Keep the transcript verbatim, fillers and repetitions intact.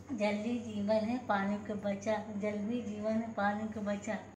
जल ही जीवन है पानी को बचा, जल भी जीवन है पानी को बचा।